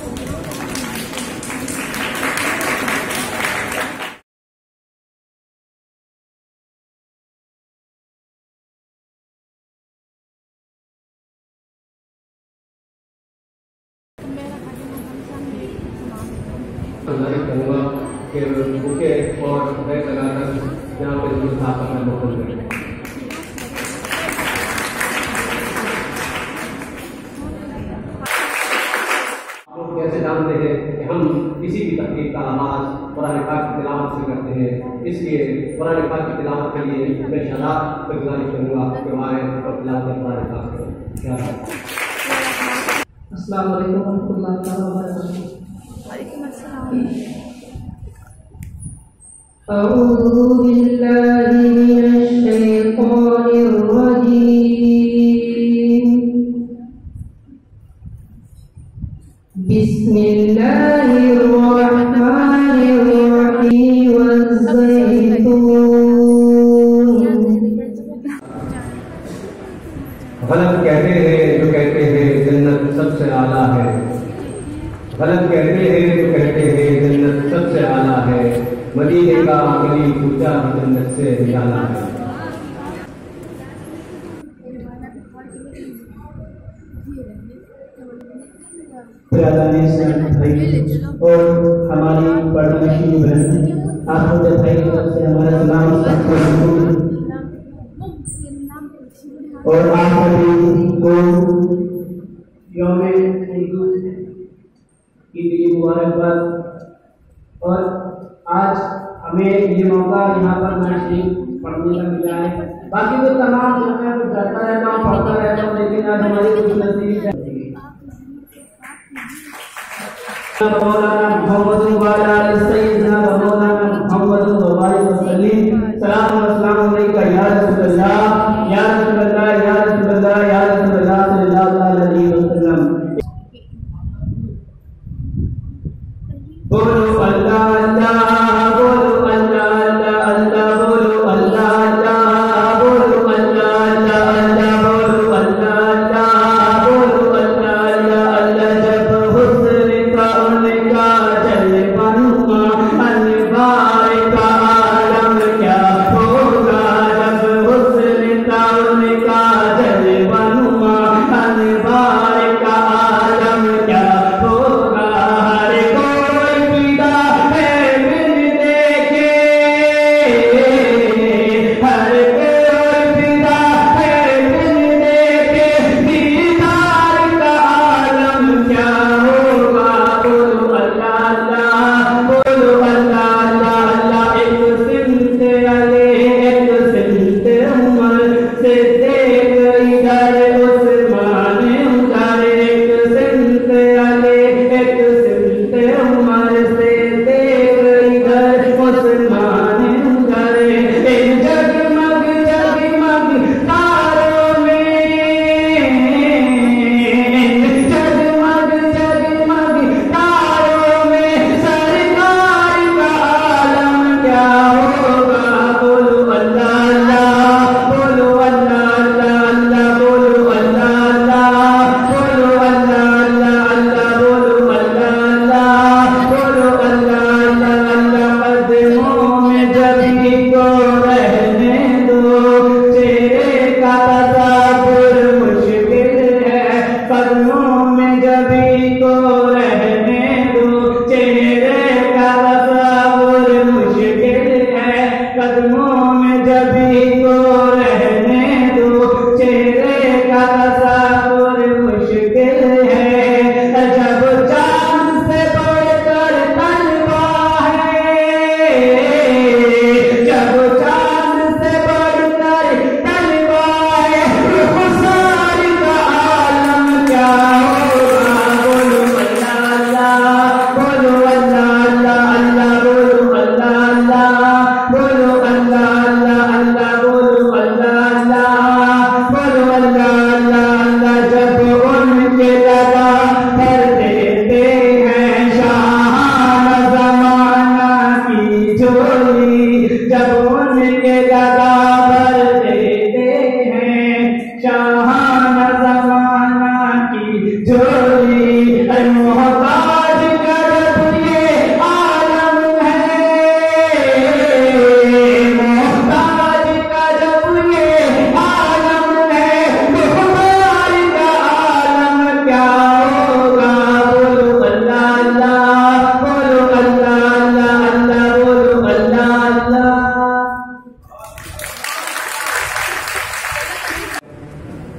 कहूँगा कि बुके और बैग लगाकर यहाँ पे जरूर साफ करना बहुत जरूरी है। आप लोग कैसे जानते हैं कि हम किसी भी तकलीफ का आगाज कुरान पाक की तिलावत से करते हैं, इसलिए कुरान पाक की तिलावत के लिए मैं शराब पे गुजारिश करूँगा कि हमारे ऊपर तिलावत कुरान पाक करें। क्या अस्सलाम वालेकुम रहमतुल्लाहि वबरकातुहू। अऊज़ु बिल्लाहि मिनश शैतानिर रजीम। बिस्मिल्लाहिर रहमानिर रहीम। गलत कहते हैं जो कहते हैं जन्नत सबसे आला है, गलत कहते हैं जो कहते हैं जन्नत सबसे आला है, मदीने का गली पूजा जन्नत से निकाला है। और हमारी पढ़ाई बहन आप भाई की तरफ से हमारा सलाम और आप सभी को यौम ईद की मुबारकबाद। और आज हमें ये मौका यहाँ पर नाशरी पढ़ने का मिला है। बाकी तो तमाम समय में जाता रहता हूँ, पढ़ता रहता हूँ, लेकिन आज हमारी कुछ नसीब है। मौलाना मोहम्मद वाला सैयदना मौलाना मोहम्मद वाली वसल्लम सलाम व सलाम अलैका या रसूलल्लाह या रसूलल्लाह या रसूलल्लाह या रसूलल्लाह सल्लल्लाहु अलैहि वसल्लम। बोलो अल्लाह अल्लाह, बोलो अल्लाह अल्लाह अल्लाह, बोलो अल्लाह अल्लाह, बोलो अल्लाह अल्लाह अल्लाह, बोलो अल्लाह अल्लाह, बोलो अल्लाह अल्लाह अल्लाह। जब हुस्न का उनका जलवानुमा अनवार का आलम क्या होगा, जब हुस्न का उनका जलवानुमा अनवार का आलम क्या होगा। हर कोई फिदा है बिन देखे, हर कोई फिदा है बिन देखे, दीदार का आलम क्या होगा। बोलो अल्लाह अल्लाह, बोलो अल्लाह अल्लाह अल्लाह। एक सिमते अले एक सिमते उमर से देख इधर उस्मान उधर, एक सिमते अले एक सिमते उमर से देख इधर उस्मान उधर। इन जगमग जगमग तारों में, जगमग जगमग तारों में सरकार का आलम क्या होगा। बोलो अल्लाह अल्लाह, बोलो अल्लाह अल्लाह अल्लाह, बोलो अल्लाह अल्लाह, बोलो अल्लाह अल्लाह अल्लाह, बोलो अल्लाह अल्लाह, बोलो अल्लाह अल्लाह अल्लाह। कदमों में जभी को रहने दो, चेहरे का तस्वुर मुश्किल है। कदमों में जभी को रहने दो, चेहरे का तस्वुर मुश्किल है। कदमों में जभी को रहने दो, चेहरे का तस्वुर मुश्किल है। जब चांद से बढ़कर तलवा है, जब चांद से बढ़कर तलवा है, रुखसार का आलम क्या होगा। बोलो अल्लाह अल्लाह, बोलो अल्लाह अल्लाह अल्लाह, बोलो अल्लाह अल्लाह, बोलो अल्लाह अल्लाह अल्लाह, बोलो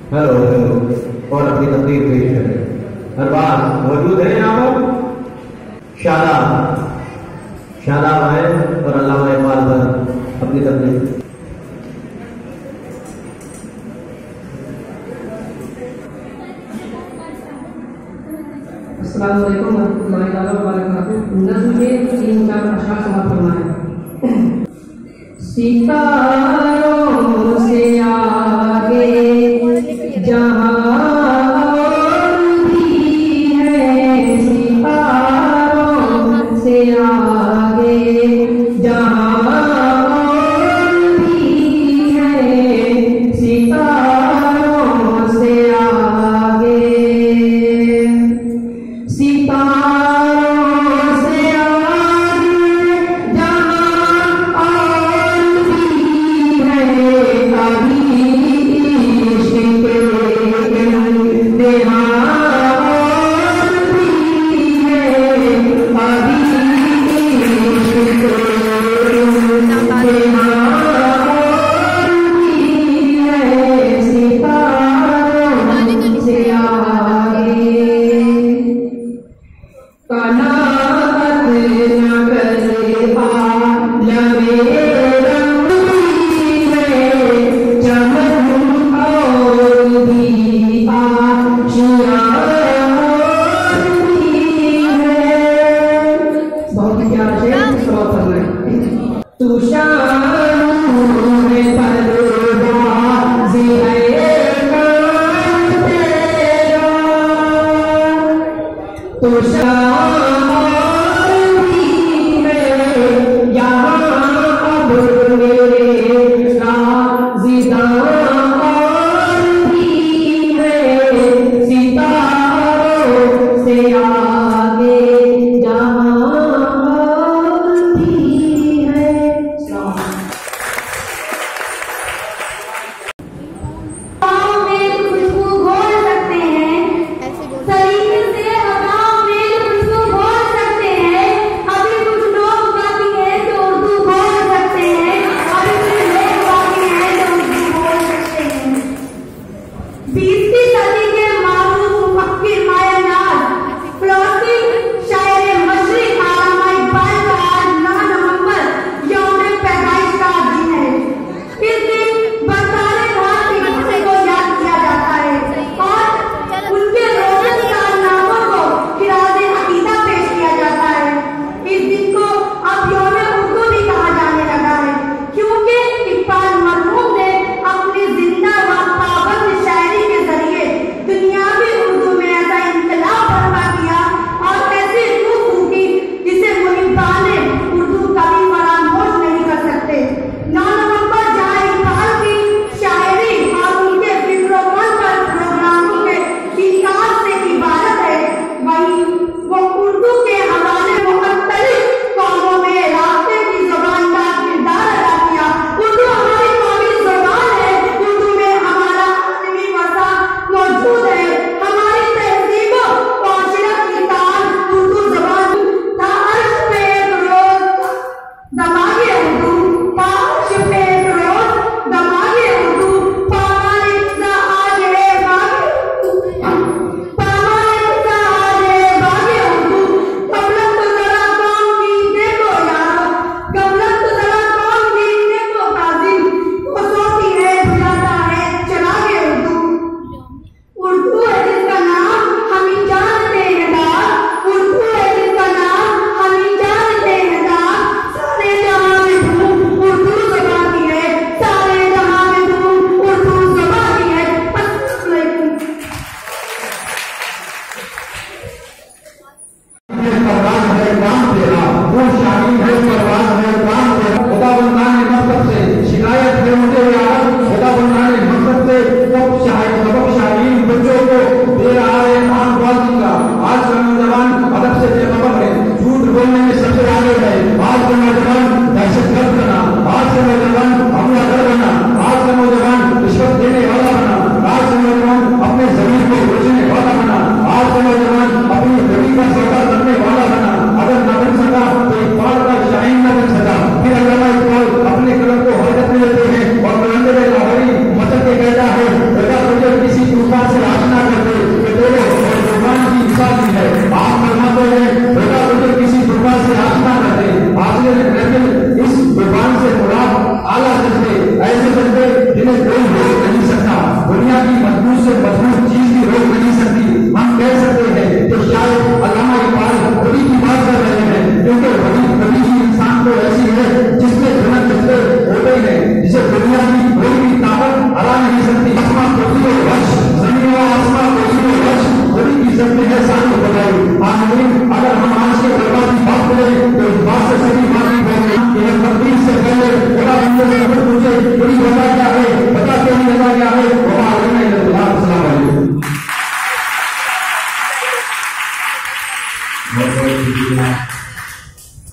हेलो और अपनी तकरीर पेश करें। अरबाज मौजूद है यहाँ पर? शादाब आए और अल्लामा इकबाल पर अपनी तकरीर। अस्सलाम वालेकुम रहमतुल्लाहि व बरकातुहू। नज़्म के 3-4 अशआर समाप्त फरमाएं। सितारों से आगे जहां और भी है, सितारों से आगे जहां और भी है, सितारों से आगे, सितारों से आगे जहां और भी है,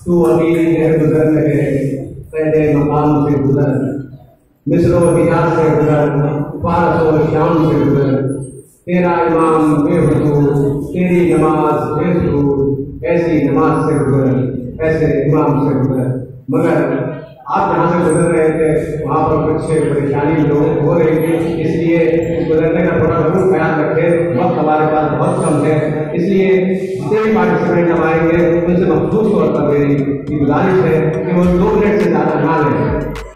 तू अभी गुजर रहे पहले मकाम से गुजर, मिस्र व हिजाज से गुजर, फारस व शाम से गुजर। तेरा इमाम बेहुजूर, तेरी नमाज बेसुरूर, ऐसी नमाज से गुजर, ऐसे इमाम से गुजर। मगर आप जहाँ से गुजर रहे थे वहाँ पर कुछ परेशानी लोग हो रही थी, इसलिए इस गुजरने का थोड़ा जरूर ख्याल रखें। वक्त हमारे पास बहुत कम है, इसलिए जितने भी पार्टिसिपेंट हम आएंगे उनसे मखसूस तौर पर मेरी गुजारिश है कि वो 2 मिनट से ज़्यादा ना लें।